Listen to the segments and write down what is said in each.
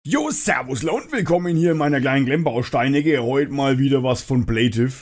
Jo, servus und willkommen hier in meiner kleinen Klemmbausteine. Heute mal wieder was von Playtive.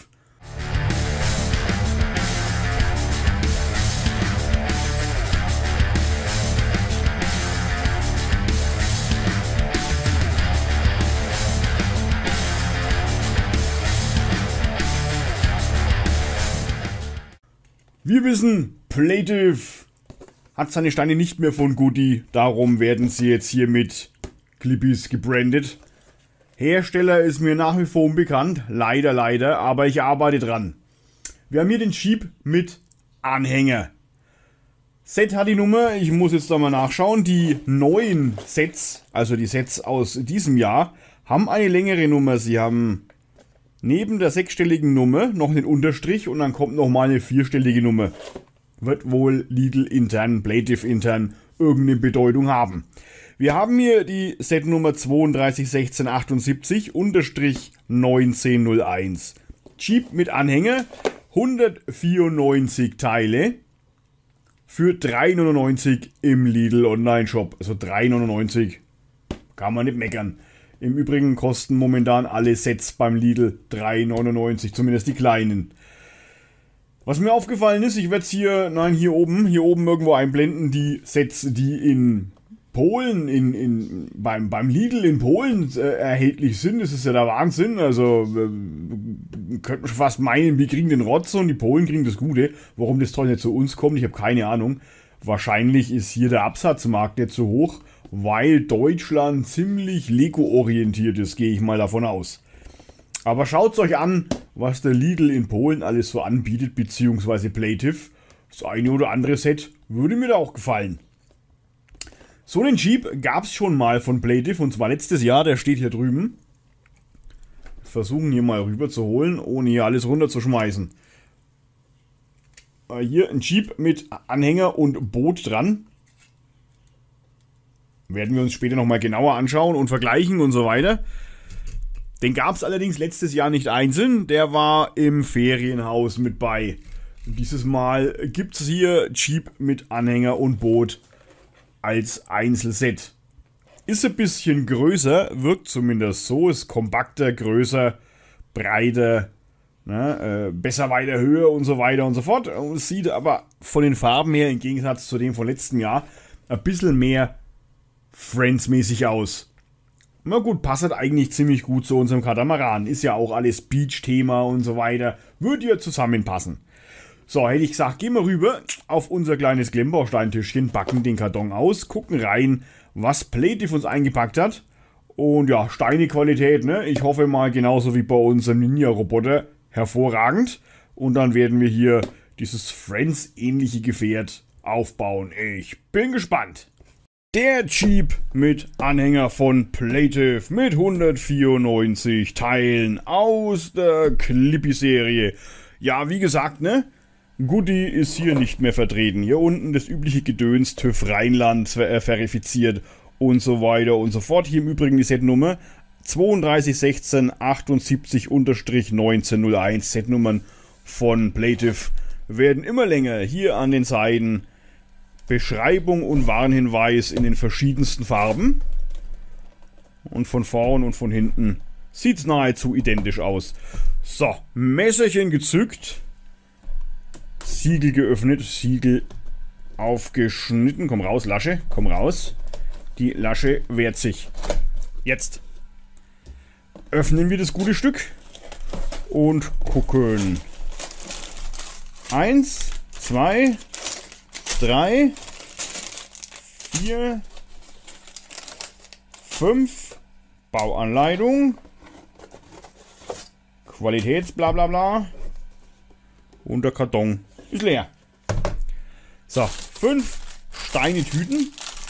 Wir wissen, Playtive hat seine Steine nicht mehr von Goodie, darum werden sie jetzt hier mit Clippies gebrandet. Hersteller ist mir nach wie vor unbekannt, leider, aber ich arbeite dran. Wir haben hier den Jeep mit Anhänger. Set hat die Nummer, ich muss jetzt da mal nachschauen, die neuen Sets, also die Sets aus diesem Jahr, haben eine längere Nummer. Sie haben neben der sechsstelligen Nummer noch den Unterstrich und dann kommt nochmal eine vierstellige Nummer. Wird wohl Lidl intern, Playtive intern irgendeine Bedeutung haben. Wir haben hier die Setnummer 321678-1901. Jeep mit Anhänger, 194 Teile für 3,99 im Lidl Online Shop. Also 3,99 kann man nicht meckern. Im Übrigen kosten momentan alle Sets beim Lidl 3,99, zumindest die kleinen. Was mir aufgefallen ist, ich werde es hier oben irgendwo einblenden, die Sets, die in Polen, beim Lidl in Polen erhältlich sind. Das ist ja der Wahnsinn. Also könnte man schon fast meinen, wir kriegen den Rotz und die Polen kriegen das Gute. Warum das Zeug nicht zu uns kommt, ich habe keine Ahnung. Wahrscheinlich ist hier der Absatzmarkt nicht so hoch, weil Deutschland ziemlich Lego-orientiert ist, gehe ich mal davon aus. Aber schaut euch an, was der Lidl in Polen alles so anbietet, beziehungsweise Playtive. Das eine oder andere Set würde mir da auch gefallen. So einen Jeep gab es schon mal von Playtive, und zwar letztes Jahr, der steht hier drüben. Wir versuchen hier mal rüber zu holen, ohne hier alles runterzuschmeißen. Hier ein Jeep mit Anhänger und Boot dran. Werden wir uns später nochmal genauer anschauen und vergleichen und so weiter. Den gab es allerdings letztes Jahr nicht einzeln, der war im Ferienhaus mit bei. Dieses Mal gibt es hier Jeep mit Anhänger und Boot als Einzelset. Ist ein bisschen größer, wirkt zumindest so, ist kompakter, größer, breiter, ne, besser, weiter, höher und so weiter und so fort. Und es sieht aber von den Farben her, im Gegensatz zu dem von letztem Jahr, ein bisschen mehr Friends-mäßig aus. Na gut, passt eigentlich ziemlich gut zu unserem Katamaran. Ist ja auch alles Beach-Thema und so weiter. Würde ja zusammenpassen. So, hätte ich gesagt, gehen wir rüber auf unser kleines Klemmbaustein-Tischchen, backen den Karton aus, gucken rein, was Playtive uns eingepackt hat. Und ja, Steinequalität, ne? Ich hoffe mal genauso wie bei unserem Ninja-Roboter, hervorragend. Und dann werden wir hier dieses Friends-ähnliche Gefährt aufbauen. Ich bin gespannt. Der Jeep mit Anhänger von Playtive mit 194 Teilen aus der Clippy-Serie. Ja, wie gesagt, ne? Goodie ist hier nicht mehr vertreten. Hier unten das übliche Gedöns, TÜV Rheinland verifiziert und so weiter und so fort. Hier im Übrigen die Setnummer 321678-1901. Setnummern von Playtive werden immer länger. Hier an den Seiten Beschreibung und Warnhinweis in den verschiedensten Farben. Und von vorn und von hinten sieht es nahezu identisch aus. So, Messerchen gezückt. Siegel geöffnet, Siegel aufgeschnitten. Komm raus, Lasche, komm raus. Die Lasche wehrt sich. Jetzt öffnen wir das gute Stück und gucken. 1, 2, 3, 4, 5. Bauanleitung. Qualitätsblablabla. Und der Karton ist leer. So, 5 Steine-Tüten.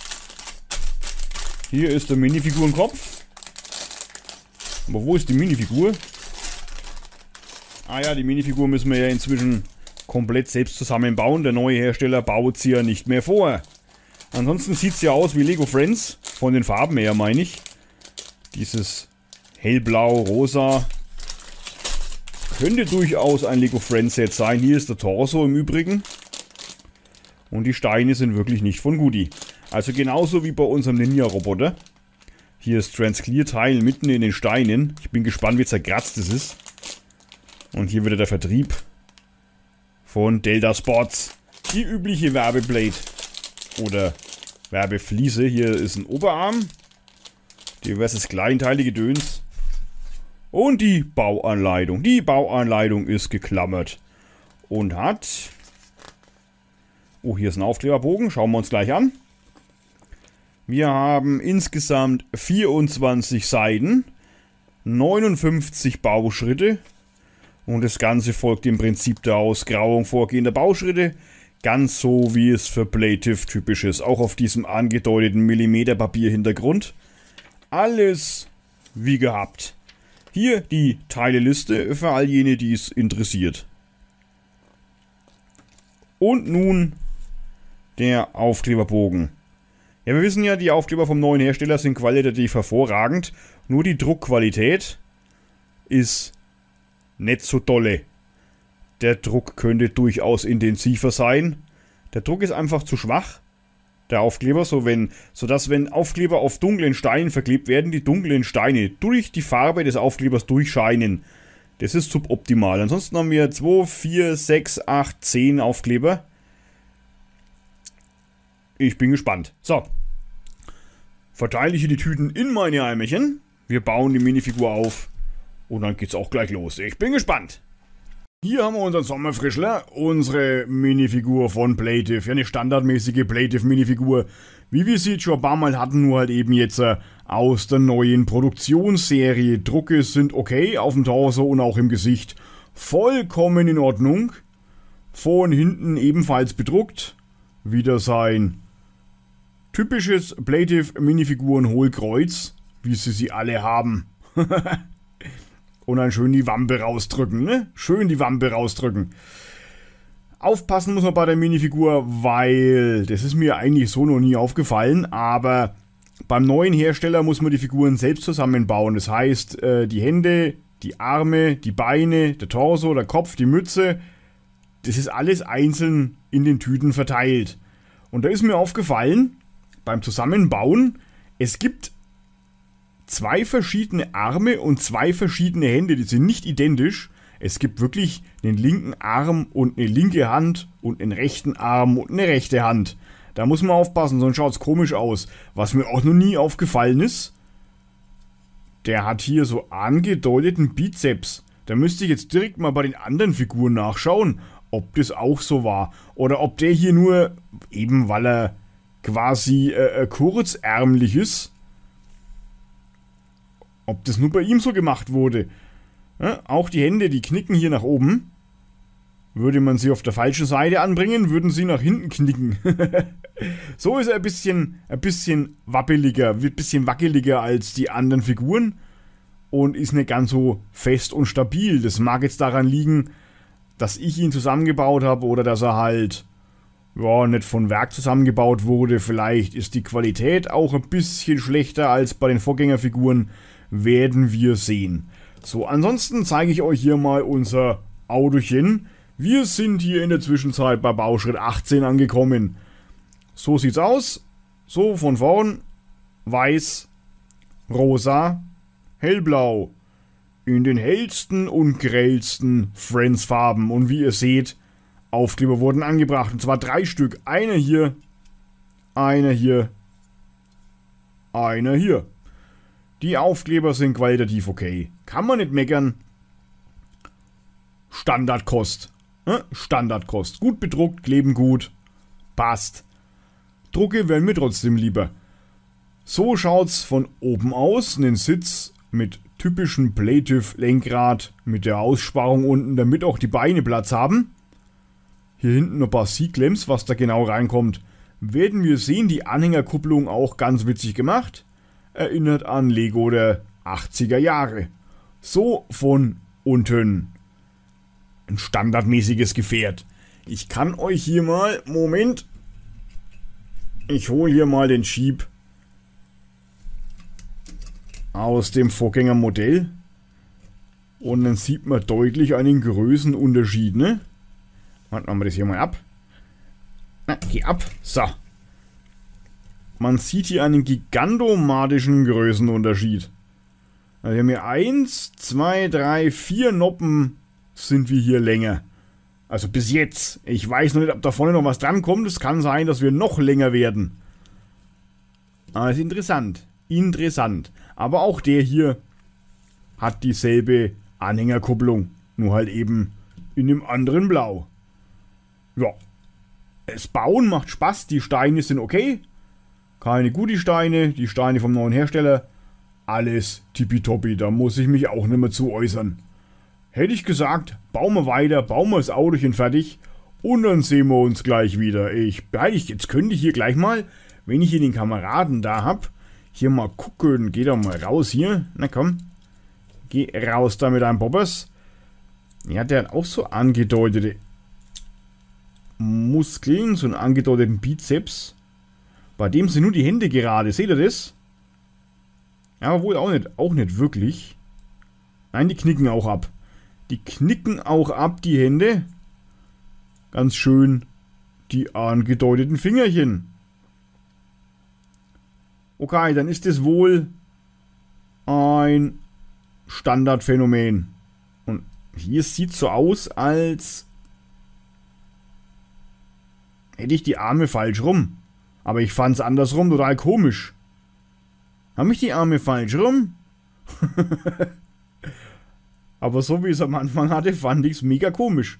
Hier ist der Minifigurenkopf. Aber wo ist die Minifigur? Ah ja, die Minifigur müssen wir ja inzwischen komplett selbst zusammenbauen. Der neue Hersteller baut sie ja nicht mehr vor. Ansonsten sieht es ja aus wie Lego Friends. Von den Farben her, meine ich. Dieses hellblau, rosa. Könnte durchaus ein Lego Friends Set sein. Hier ist der Torso im Übrigen. Und die Steine sind wirklich nicht von Goodie. Also genauso wie bei unserem Ninja-Roboter. Hier ist Transclear-Teil mitten in den Steinen. Ich bin gespannt, wie zerkratzt es ist. Und hier wieder der Vertrieb von Delta Sports. Die übliche Werbeblade. Oder Werbefliese. Hier ist ein Oberarm. Diverses kleinteilige Döns. Und die Bauanleitung. Die Bauanleitung ist geklammert. Und hat... Oh, hier ist ein Aufkleberbogen. Schauen wir uns gleich an. Wir haben insgesamt 24 Seiten. 59 Bauschritte. Und das Ganze folgt dem Prinzip der Ausgrauung vorgehender Bauschritte. Ganz so, wie es für Playtiv typisch ist. Auch auf diesem angedeuteten Millimeterpapierhintergrund. Alles wie gehabt. Hier die Teileliste für all jene, die es interessiert. Und nun der Aufkleberbogen. Ja, wir wissen ja, die Aufkleber vom neuen Hersteller sind qualitativ hervorragend. Nur die Druckqualität ist nicht so dolle. Der Druck könnte durchaus intensiver sein. Der Druck ist einfach zu schwach. Der Aufkleber, sodass wenn Aufkleber auf dunklen Steinen verklebt werden, die dunklen Steine durch die Farbe des Aufklebers durchscheinen. Das ist suboptimal. Ansonsten haben wir 2, 4, 6, 8, 10 Aufkleber. Ich bin gespannt. So. Verteile ich hier die Tüten in meine Eimerchen. Wir bauen die Minifigur auf. Und dann geht's auch gleich los. Ich bin gespannt. Hier haben wir unseren Sommerfrischler, unsere Minifigur von Playtiv. Ja, eine standardmäßige Playtiv-Minifigur, wie wir sie jetzt schon ein paar Mal hatten, nur halt eben jetzt aus der neuen Produktionsserie. Drucke sind okay auf dem Torso und auch im Gesicht. Vollkommen in Ordnung. Vor und hinten ebenfalls bedruckt. Wieder sein typisches Playtiv-Minifiguren-Hohlkreuz, wie sie alle haben. Und dann schön die Wampe rausdrücken, ne? Schön die Wampe rausdrücken. Aufpassen muss man bei der Minifigur, weil das ist mir eigentlich so noch nie aufgefallen, aber beim neuen Hersteller muss man die Figuren selbst zusammenbauen. Das heißt, die Hände, die Arme, die Beine, der Torso, der Kopf, die Mütze, das ist alles einzeln in den Tüten verteilt. Und da ist mir aufgefallen, beim Zusammenbauen, es gibt 2 verschiedene Arme und 2 verschiedene Hände, die sind nicht identisch. Es gibt wirklich einen linken Arm und eine linke Hand und einen rechten Arm und eine rechte Hand. Da muss man aufpassen, sonst schaut es komisch aus. Was mir auch noch nie aufgefallen ist, der hat hier so angedeuteten Bizeps. Da müsste ich jetzt direkt mal bei den anderen Figuren nachschauen, ob das auch so war. Oder ob der hier nur, eben weil er quasi kurzärmlich ist, ob das nur bei ihm so gemacht wurde. Ja, auch die Hände, die knicken hier nach oben. Würde man sie auf der falschen Seite anbringen, würden sie nach hinten knicken. So ist er ein bisschen wappeliger, ein bisschen wackeliger als die anderen Figuren. Und ist nicht ganz so fest und stabil. Das mag jetzt daran liegen, dass ich ihn zusammengebaut habe oder dass er halt nicht von Werk zusammengebaut wurde. Vielleicht ist die Qualität auch ein bisschen schlechter als bei den Vorgängerfiguren. Werden wir sehen. So, ansonsten zeige ich euch hier mal unser Autochen. Wir sind hier in der Zwischenzeit bei Bauschritt 18 angekommen. So sieht's aus. So von vorn. Weiß, rosa, hellblau. In den hellsten und grellsten Friends-Farben. Und wie ihr seht, Aufkleber wurden angebracht. Und zwar 3 Stück. Einer hier, einer hier, einer hier. Die Aufkleber sind qualitativ okay. Kann man nicht meckern. Standardkost. Standardkost. Gut bedruckt, kleben gut. Passt. Drucke wären mir trotzdem lieber. So schaut's von oben aus. Einen Sitz mit typischem Playtiv-Lenkrad. Mit der Aussparung unten, damit auch die Beine Platz haben. Hier hinten noch ein paar C-Klemms, was da genau reinkommt. Werden wir sehen. Die Anhängerkupplung auch ganz witzig gemacht. Erinnert an Lego der 80er Jahre. So von unten. Ein standardmäßiges Gefährt. Ich kann euch hier mal... Moment. Ich hole hier mal den Jeep aus dem Vorgängermodell. Und dann sieht man deutlich einen Größenunterschied, ne? Machen wir das hier mal ab. Na, geh ab. So. Man sieht hier einen gigantomatischen Größenunterschied. Also wir haben hier 1, 2, 3, 4 Noppen sind wir hier länger. Also bis jetzt. Ich weiß noch nicht, ob da vorne noch was dran kommt. Es kann sein, dass wir noch länger werden. Aber es ist interessant. Interessant. Aber auch der hier hat dieselbe Anhängerkupplung. Nur halt eben in einem anderen Blau. Ja. Das Bauen macht Spaß. Die Steine sind okay. Keine guten Steine. Die Steine vom neuen Hersteller. Alles tippitoppi. Da muss ich mich auch nicht mehr zu äußern. Hätte ich gesagt, bauen wir weiter, bauen wir das Autochen fertig und dann sehen wir uns gleich wieder. Jetzt könnte ich hier gleich mal, wenn ich hier den Kameraden da habe, hier mal gucken. Geh doch mal raus hier. Na komm. Geh raus da mit deinem Bobbers. Ja, der hat auch so angedeutete Muskeln, so einen angedeuteten Bizeps. Bei dem sind nur die Hände gerade. Seht ihr das? Ja, aber wohl auch nicht wirklich. Nein, die knicken auch ab. Die knicken auch ab, die Hände. Ganz schön die angedeuteten Fingerchen. Okay, dann ist es wohl ein Standardphänomen. Und hier sieht es so aus, als hätte ich die Arme falsch rum. Aber ich fand es andersrum total komisch. Haben ich die Arme falsch rum? Aber so wie es am Anfang hatte, fand ich es mega komisch.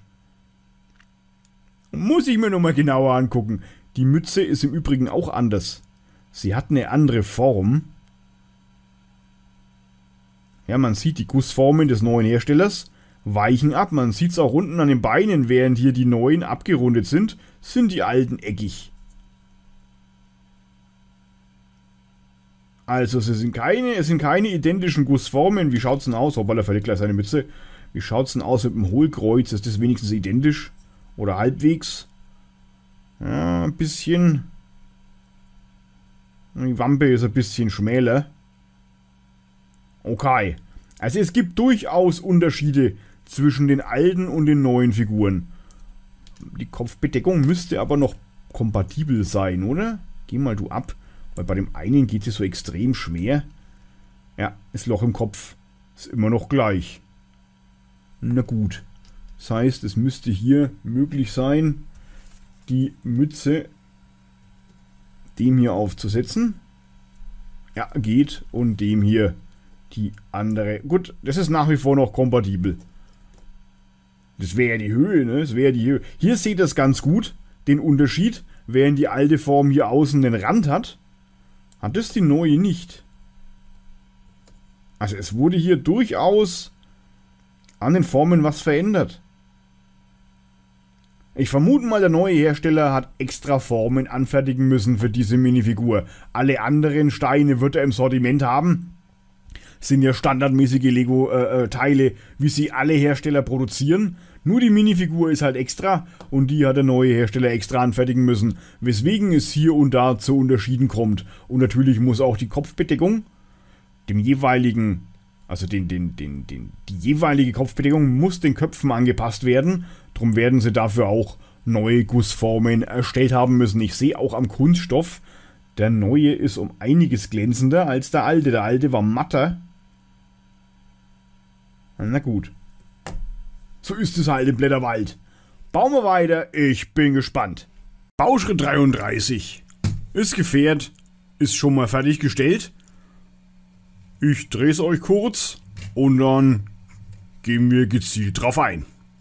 Muss ich mir nochmal genauer angucken. Die Mütze ist im Übrigen auch anders. Sie hat eine andere Form. Ja, man sieht die Gussformen des neuen Herstellers weichen ab. Man sieht es auch unten an den Beinen, während hier die neuen abgerundet sind die alten eckig. Also es sind keine identischen Gussformen. Wie schaut es denn aus? Hoppala, verlegt gleich seine Mütze. Wie schaut es denn aus mit dem Hohlkreuz? Ist das wenigstens identisch? Oder halbwegs? Ja, ein bisschen. Die Wampe ist ein bisschen schmäler. Okay. Also es gibt durchaus Unterschiede zwischen den alten und den neuen Figuren. Die Kopfbedeckung müsste aber noch kompatibel sein, oder? Geh mal du ab. Weil bei dem einen geht es so extrem schwer. Ja, das Loch im Kopf ist immer noch gleich. Na gut. Das heißt, es müsste hier möglich sein, die Mütze dem hier aufzusetzen. Ja, geht. Und dem hier die andere. Gut, das ist nach wie vor noch kompatibel. Das wäre ja die Höhe, ne? Das wäre die Höhe. Hier seht ihr es ganz gut, den Unterschied. Während die alte Form hier außen den Rand hat, hat es die neue nicht. Also es wurde hier durchaus an den Formen was verändert. Ich vermute mal, der neue Hersteller hat extra Formen anfertigen müssen für diese Minifigur. Alle anderen Steine wird er im Sortiment haben. Sind ja standardmäßige Lego-Teile, wie sie alle Hersteller produzieren. Nur die Minifigur ist halt extra und die hat der neue Hersteller extra anfertigen müssen, weswegen es hier und da zu Unterschieden kommt. Und natürlich muss auch die Kopfbedeckung dem jeweiligen, also die jeweilige Kopfbedeckung muss den Köpfen angepasst werden. Drum werden sie dafür auch neue Gussformen erstellt haben müssen. Ich sehe auch am Kunststoff, der neue ist um einiges glänzender als der alte. Der alte war matter. Na gut. So ist es halt im Blätterwald. Bauen wir weiter, ich bin gespannt. Bauschritt 33. Ist gefährt, ist schon mal fertiggestellt. Ich drehe es euch kurz und dann gehen wir gezielt drauf ein.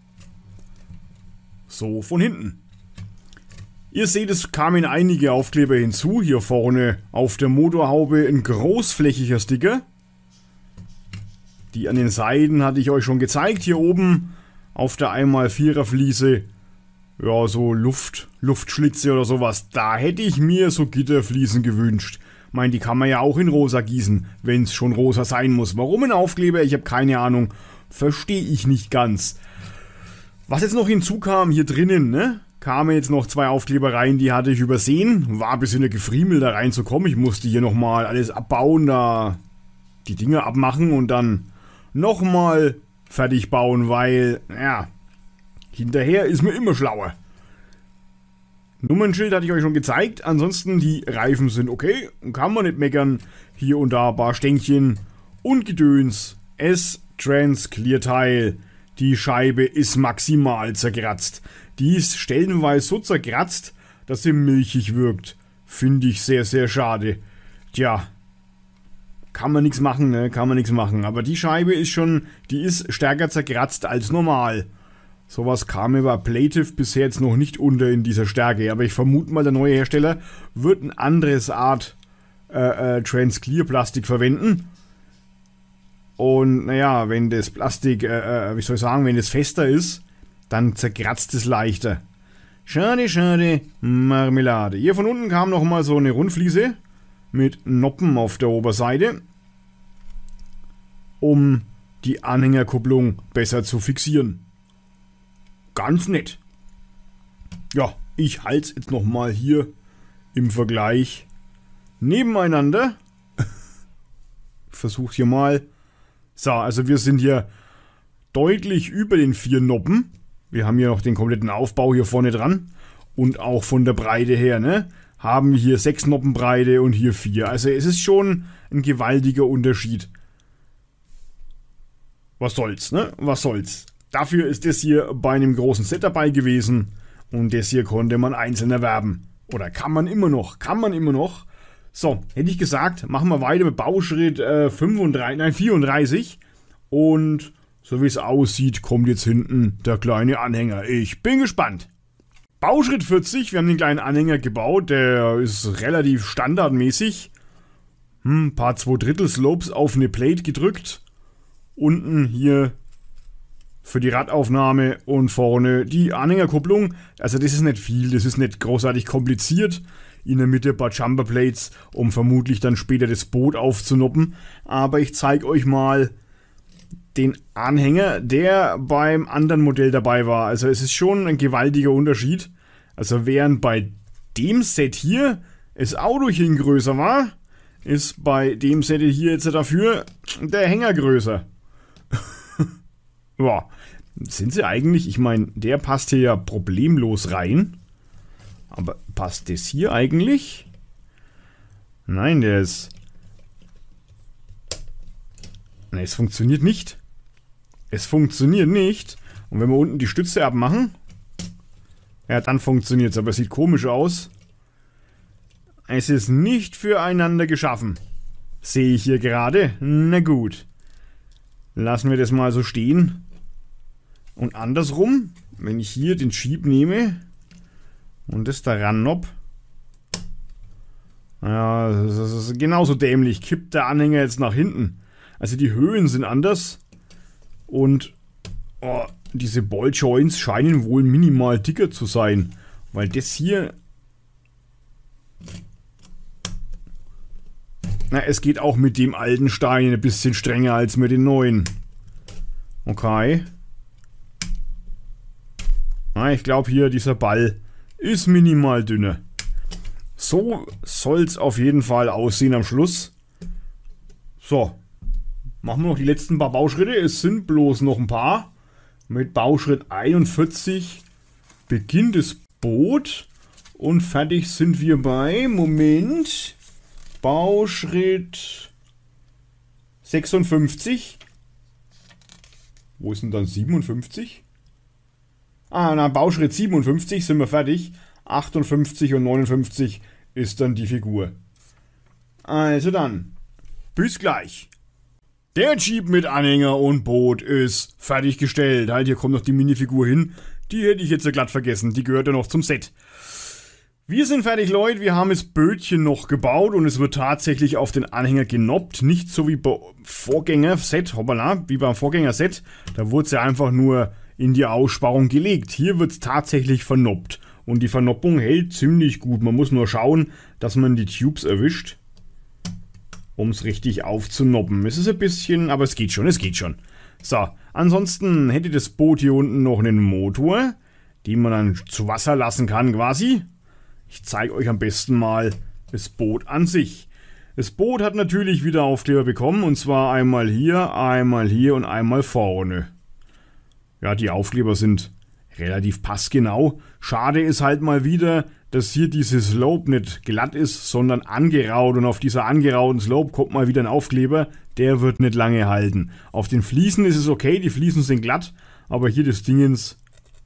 So von hinten. Ihr seht, es kamen einige Aufkleber hinzu. Hier vorne auf der Motorhaube ein großflächiger Sticker. Die an den Seiten hatte ich euch schon gezeigt. Hier oben auf der 1x4er Fliese, ja, so Luftschlitze oder sowas. Da hätte ich mir so Gitterfliesen gewünscht. Ich meine, die kann man ja auch in rosa gießen, wenn es schon rosa sein muss. Warum ein Aufkleber? Ich habe keine Ahnung. Verstehe ich nicht ganz. Was jetzt noch hinzukam, hier drinnen, ne? Kamen jetzt noch 2 Aufkleber rein, die hatte ich übersehen. War ein bisschen gefriemelt, da reinzukommen. Ich musste hier nochmal alles abbauen, da die Dinge abmachen und dann nochmal fertig bauen, weil, ja, hinterher ist mir immer schlauer. Nummernschild hatte ich euch schon gezeigt. Ansonsten die Reifen sind okay. Kann man nicht meckern. Hier und da ein paar Stänkchen und Gedöns. S-Trans-Clear-Teil. Die Scheibe ist maximal zerkratzt. Die ist stellenweise so zerkratzt, dass sie milchig wirkt. Finde ich sehr, sehr schade. Tja, kann man nichts machen, ne? Kann man nichts machen. Aber die Scheibe ist schon, die ist stärker zerkratzt als normal. Sowas kam mir bei Plative bisher jetzt noch nicht unter in dieser Stärke. Aber ich vermute mal, der neue Hersteller wird ein anderes Art Trans-Clear-Plastik verwenden. Und naja, wenn das Plastik, wie soll ich sagen, wenn es fester ist, dann zerkratzt es leichter. Schade, schade, Marmelade. Hier von unten kam nochmal so eine Rundfliese mit Noppen auf der Oberseite, um die Anhängerkupplung besser zu fixieren. Ganz nett. Ja, ich halte es jetzt nochmal hier im Vergleich nebeneinander. Versuch hier mal. So, also wir sind hier deutlich über den 4 Noppen. Wir haben hier noch den kompletten Aufbau hier vorne dran. Und auch von der Breite her, ne? Haben wir hier 6 Noppen Breite und hier 4. Also es ist schon ein gewaltiger Unterschied. Was soll's, ne? Was soll's. Dafür ist das hier bei einem großen Set dabei gewesen. Und das hier konnte man einzeln erwerben. Oder kann man immer noch. So, hätte ich gesagt, machen wir weiter mit Bauschritt 34. Und so wie es aussieht, kommt jetzt hinten der kleine Anhänger. Ich bin gespannt. Bauschritt 40, wir haben den kleinen Anhänger gebaut. Der ist relativ standardmäßig. Paar 2/3 Slopes auf eine Plate gedrückt. Unten hier für die Radaufnahme und vorne die Anhängerkupplung. Also das ist nicht viel, das ist nicht großartig kompliziert. In der Mitte ein paar Jumperplates, um vermutlich dann später das Boot aufzunoppen. Aber ich zeige euch mal den Anhänger, der beim anderen Modell dabei war. Also es ist schon ein gewaltiger Unterschied. Also während bei dem Set hier das Autochen größer war, ist bei dem Set hier jetzt dafür der Hänger größer. Ja, sind sie eigentlich, ich meine, der passt hier ja problemlos rein. Aber passt das hier eigentlich? Nein, der ist... Nein, es funktioniert nicht. Es funktioniert nicht. Und wenn wir unten die Stütze abmachen, ja, dann funktioniert es. Aber es sieht komisch aus. Es ist nicht füreinander geschaffen. Sehe ich hier gerade? Na gut. Lassen wir das mal so stehen. Und andersrum, wenn ich hier den Jeep nehme und das da rannopp, ja, das ist genauso dämlich. Kippt der Anhänger jetzt nach hinten. Also die Höhen sind anders. Und diese Balljoints scheinen wohl minimal dicker zu sein. Weil das hier... Na, es geht auch mit dem alten Stein ein bisschen strenger als mit den neuen. Okay. Na, ich glaube hier, dieser Ball ist minimal dünner. So soll es auf jeden Fall aussehen am Schluss. So. Machen wir noch die letzten paar Bauschritte. Es sind bloß noch ein paar. Mit Bauschritt 41 beginnt das Boot. Und fertig sind wir bei... Moment... Bauschritt 56. Wo ist denn dann 57? Bauschritt 57 sind wir fertig. 58 und 59 ist dann die Figur. Also dann, bis gleich. Der Jeep mit Anhänger und Boot ist fertiggestellt. Halt, hier kommt noch die Minifigur hin. Die hätte ich jetzt glatt vergessen. Die gehört ja noch zum Set. Wir sind fertig, Leute. Wir haben das Bötchen noch gebaut und es wird tatsächlich auf den Anhänger genoppt. Nicht so wie beim Vorgänger-Set, hoppala, wie beim Vorgänger-Set. Da wurde es ja einfach nur in die Aussparung gelegt. Hier wird es tatsächlich vernoppt. Und die Vernoppung hält ziemlich gut. Man muss nur schauen, dass man die Tubes erwischt, um es richtig aufzunoppen. Es ist ein bisschen, aber es geht schon, So, ansonsten hätte das Boot hier unten noch einen Motor, den man dann zu Wasser lassen kann quasi. Ich zeige euch am besten mal das Boot an sich. Das Boot hat natürlich wieder Aufkleber bekommen, und zwar einmal hier und einmal vorne. Ja, die Aufkleber sind relativ passgenau. Schade ist halt mal wieder, dass hier dieses Slope nicht glatt ist, sondern angeraut. Und auf dieser angerauten Slope kommt mal wieder ein Aufkleber. Der wird nicht lange halten. Auf den Fliesen ist es okay, die Fliesen sind glatt. Aber hier das Dingens,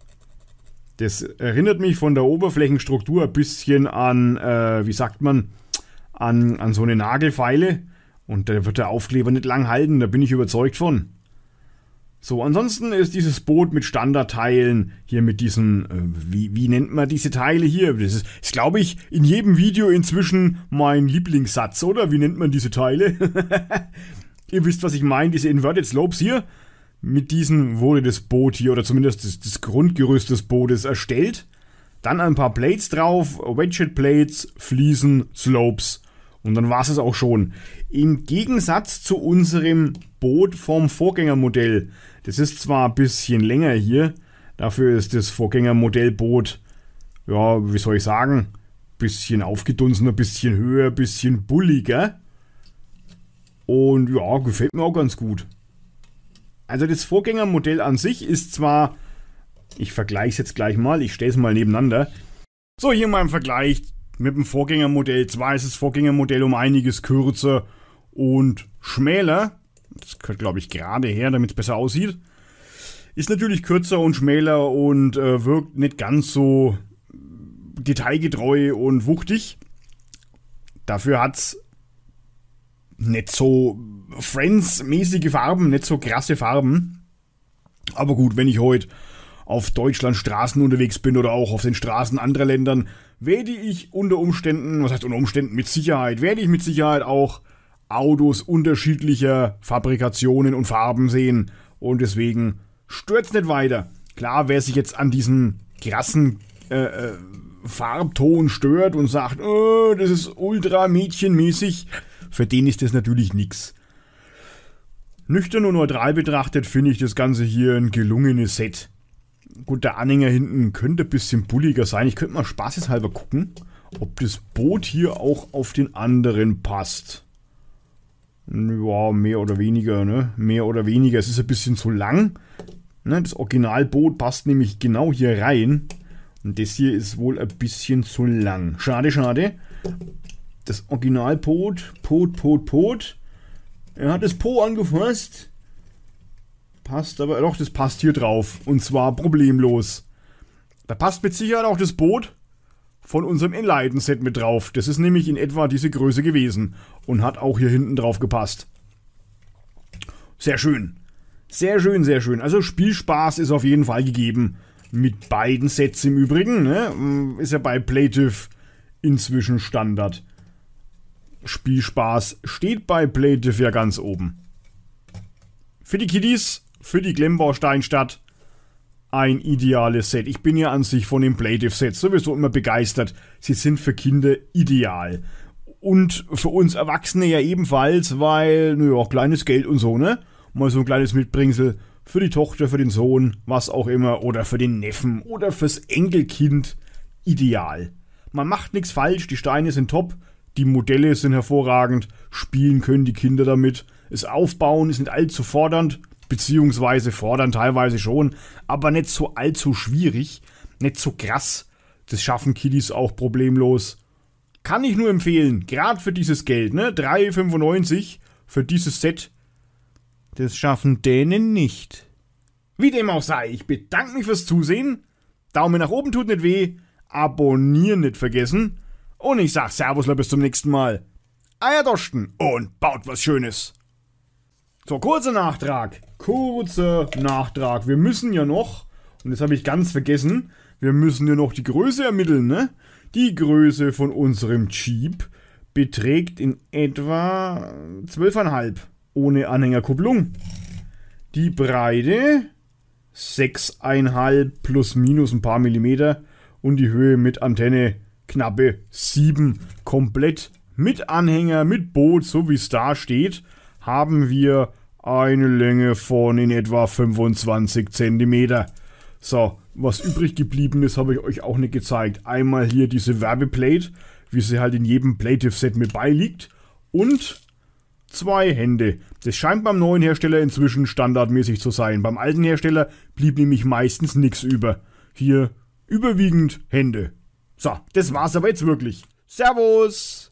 das erinnert mich von der Oberflächenstruktur ein bisschen an, wie sagt man, an so eine Nagelfeile. Und da wird der Aufkleber nicht lang halten, da bin ich überzeugt von. So, ansonsten ist dieses Boot mit Standardteilen, hier mit diesen, wie nennt man diese Teile hier? Das ist glaube ich, in jedem Video inzwischen mein Lieblingssatz, oder? Wie nennt man diese Teile? Ihr wisst, was ich meine, diese Inverted Slopes hier. Mit diesen wurde das Boot hier, oder zumindest das Grundgerüst des Bootes erstellt. Dann ein paar Plates drauf, Wedged Plates, Fliesen, Slopes. Und dann war es auch schon. Im Gegensatz zu unserem Boot vom Vorgängermodell. Das ist zwar ein bisschen länger hier, dafür ist das Vorgängermodellboot, ja, wie soll ich sagen, bisschen aufgedunsener, bisschen höher, bisschen bulliger. Und ja, gefällt mir auch ganz gut. Also das Vorgängermodell an sich ist zwar, ich vergleiche es jetzt gleich mal, ich stelle es mal nebeneinander. So, hier mal im Vergleich mit dem Vorgängermodell. Zwar ist das Vorgängermodell um einiges kürzer und schmäler. Das gehört, glaube ich, gerade her, damit es besser aussieht. Ist natürlich kürzer und schmäler und wirkt nicht ganz so detailgetreu und wuchtig. Dafür hat es nicht so Friends-mäßige Farben, nicht so krasse Farben. Aber gut, wenn ich heute auf Deutschlands Straßen unterwegs bin oder auch auf den Straßen anderer Ländern, werde ich unter Umständen, was heißt unter Umständen, mit Sicherheit, werde ich mit Sicherheit auch Autos unterschiedlicher Fabrikationen und Farben sehen und deswegen stört's nicht weiter. Klar, wer sich jetzt an diesem krassen Farbton stört und sagt, das ist ultra mädchenmäßig, für den ist das natürlich nix. Nüchtern und neutral betrachtet finde ich das Ganze hier ein gelungenes Set. Gut, der Anhänger hinten könnte ein bisschen bulliger sein. Ich könnte mal spaßeshalber gucken, ob das Boot hier auch auf den anderen passt. Ja, mehr oder weniger, ne? Mehr oder weniger. Es ist ein bisschen zu lang. Ne? Das Originalboot passt nämlich genau hier rein. Und das hier ist wohl ein bisschen zu lang. Schade, schade. Das Originalboot, Pot. Er hat das Po angefasst. Passt aber doch, das passt hier drauf. Und zwar problemlos. Da passt mit Sicherheit auch das Boot von unserem Enlighten-Set mit drauf. Das ist nämlich in etwa diese Größe gewesen. Und hat auch hier hinten drauf gepasst. Sehr schön. Sehr schön, sehr schön. Also Spielspaß ist auf jeden Fall gegeben. Mit beiden Sets im Übrigen. Ne? Ist ja bei Playtiv inzwischen Standard. Spielspaß steht bei Playtiv ja ganz oben. Für die Kiddies, für die Klemmbausteinstadt, ein ideales Set. Ich bin ja an sich von den Playtiv-Sets sowieso immer begeistert. Sie sind für Kinder ideal. Und für uns Erwachsene ja ebenfalls, weil, naja, kleines Geld und so, ne? Mal so ein kleines Mitbringsel für die Tochter, für den Sohn, was auch immer, oder für den Neffen oder fürs Enkelkind ideal. Man macht nichts falsch, die Steine sind top, die Modelle sind hervorragend, spielen können die Kinder damit. Das Aufbauen ist nicht allzu fordernd, beziehungsweise fordern teilweise schon, aber nicht so allzu schwierig, nicht so krass. Das schaffen Kiddies auch problemlos. Kann ich nur empfehlen, gerade für dieses Geld, ne? 3,95 für dieses Set. Das schaffen Dänen nicht. Wie dem auch sei, ich bedanke mich fürs Zusehen. Daumen nach oben tut nicht weh. Abonnieren nicht vergessen. Und ich sag Servus, bis zum nächsten Mal. Eierdosten und baut was Schönes. So, kurzer Nachtrag. Wir müssen ja noch, und das habe ich ganz vergessen, wir müssen ja noch die Größe ermitteln, ne? Die Größe von unserem Jeep beträgt in etwa 12,5 ohne Anhängerkupplung. Die Breite 6,5 plus minus ein paar Millimeter und die Höhe mit Antenne knappe 7. Komplett mit Anhänger, mit Boot, so wie es da steht, haben wir eine Länge von in etwa 25 cm. So, was übrig geblieben ist, habe ich euch auch nicht gezeigt. Einmal hier diese Werbeplate, wie sie halt in jedem Playtiv-Set mit beiliegt. Und 2 Hände. Das scheint beim neuen Hersteller inzwischen standardmäßig zu sein. Beim alten Hersteller blieb nämlich meistens nichts über. hier überwiegend Hände. So, das war's aber jetzt wirklich. Servus!